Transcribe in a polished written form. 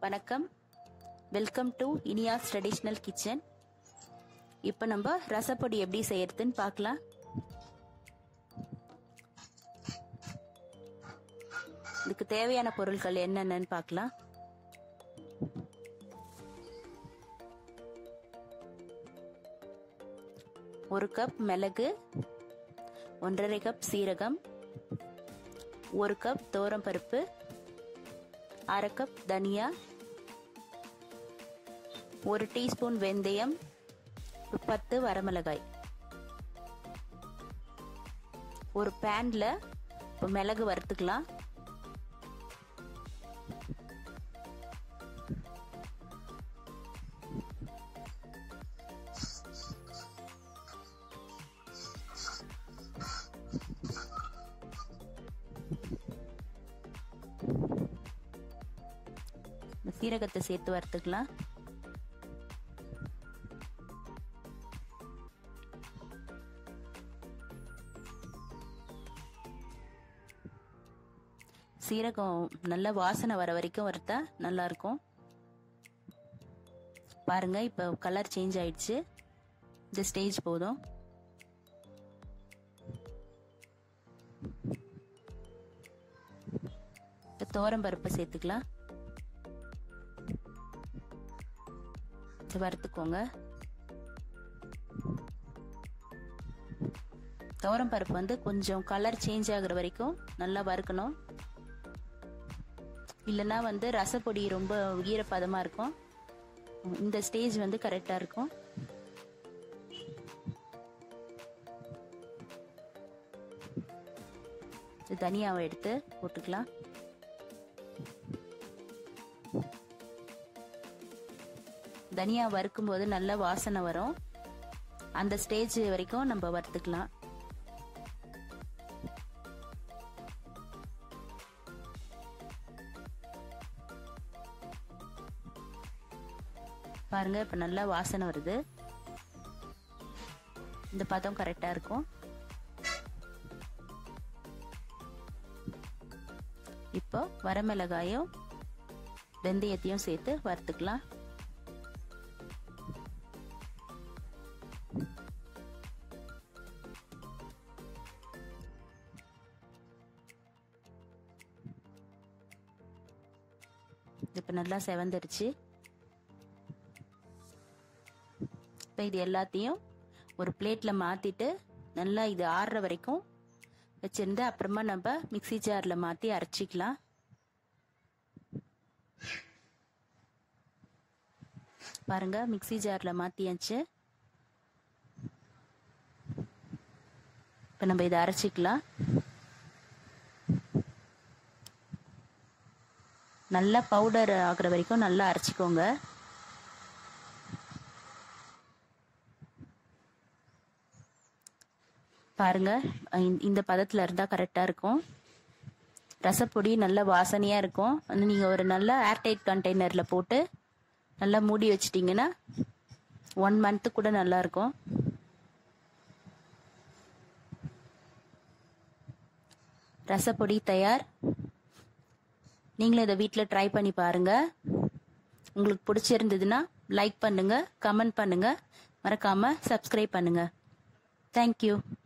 வணக்கம், welcome to Iniya's traditional kitchen. இப்போ நம்ம ரசப்பொடி எப்படி செய்யறதுன்னு பார்க்கலாம். இதுக்கு தேவையான பொருட்கள் என்னென்னு பார்க்கலாம். ஒரு கப் மிளகு, 1.5 கப் சீரகம், 1 கப் துவரம்பருப்பு, 1/2 கப் தனியா, 1 டீஸ்பூன் வெந்தயம், 10 வரமிளகாய். ஒரு பேன்ல இப்போ மிளகு வறுத்துக்கலாம். சீரகத்தை சேர்த்து வறுத்துக்கலாம். சீரகம் நல்ல வாசனை வர வரைக்கும் வறுத்தா நல்லா இருக்கும். பாருங்க, இப்போ கலர் சேஞ்ச் ஆயிடுச்சு. இந்த ஸ்டேஜ் போதும். துவரம்பருப்பை சேர்த்துக்கலாம். வறுத்துக்கோங்க. துவரம்பருப்பு வந்து கொஞ்சம் கலர் சேஞ்ச் ஆகுற வரைக்கும் நல்லா வறுக்கணும். இல்லைன்னா வந்து ரசப்பொடி ரொம்ப ஈரப்பதமா இருக்கும். இந்த ஸ்டேஜ் வந்து கரெக்டா இருக்கும். தனியாவை எடுத்து போட்டுக்கலாம். தனியா வறுக்கும் போது நல்ல வாசனை வரும். அந்த ஸ்டேஜ் வரைக்கும் நம்ம வறுத்துக்கலாம். பாருங்க, இப்ப நல்ல வாசனை வருது. இந்த பதம் கரெக்டா இருக்கும். இப்போ வரமிளகாயும் வெந்தயத்தையும் சேர்த்து வறுத்துக்கலாம். இப்ப நல்லா செவந்துருச்சு. இப்ப இது எல்லாத்தையும் ஒரு பிளேட்ல மாத்திட்டு நல்லா இது ஆறுற வரைக்கும் வச்சிருந்து அப்புறமா நம்ம மிக்ஸி ஜார்ல மாத்தி அரைச்சிக்கலாம். பாருங்க, மிக்ஸி ஜார்ல மாத்தியாச்சு. இப்ப நம்ம இதை அரைச்சிக்கலாம். நல்லா பவுடர் ஆகுற வரைக்கும் நல்லா அரைச்சிக்கோங்க. பாருங்க, இந்த பதத்துல இருந்தா கரெக்டா இருக்கும். ரசப்பொடி நல்ல வாசனையா இருக்கும். நீங்க ஒரு நல்ல ஏர்டைட் கண்டெய்னர்ல போட்டு நல்லா மூடி வச்சிட்டீங்கன்னா 1 மந்த் கூட நல்லா இருக்கும். ரசப்பொடி தயார். நீங்களும் இதை வீட்டில் ட்ரை பண்ணி பாருங்க. உங்களுக்கு பிடிச்சிருந்ததுன்னா லைக் பண்ணுங்க, கமெண்ட் பண்ணுங்க, மறக்காம சப்ஸ்கிரைப் பண்ணுங்க. தேங்க்யூ.